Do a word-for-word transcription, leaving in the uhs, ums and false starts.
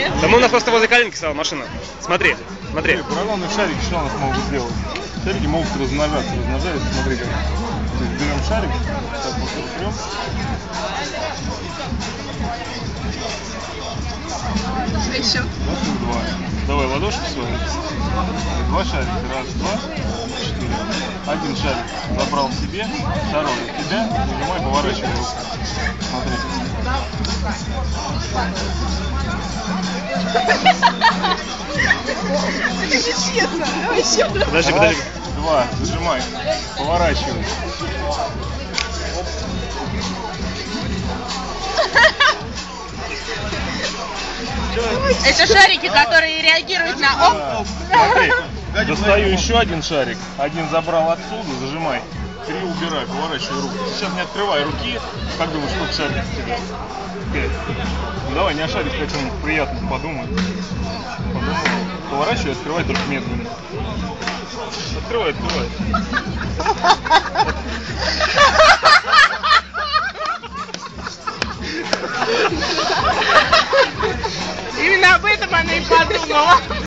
Нет. Да мы у нас просто возле калинки стала машина. Смотри, смотри. Поролоновые шарики, что у нас могут сделать? Шарики могут размножаться, размножаются, смотри как. То есть берем шарик, так вот берем. А еще? Вот два. Давай ладошки свои. Два шарика. Раз, два, четыре. Один шарик забрал себе, второй от тебя. Нажимай, поворачивай руку. Смотри. Это нечестно. Давай еще. Подожди, Раз, подожди. два, зажимай, поворачивай. Это шарики, которые реагируют на оп. Смотри, достаю еще один шарик. Один забрал отсюда, зажимай. Три убирай, поворачивай руку. Сейчас не открывай руки. Как думаешь, сколько шариков у тебя? Пять. Ну давай, не о шарике, о чем приятно подумай. Подумай. Поворачивай, открывай только медленно. Открывай, открывай. Именно об этом она и подумала.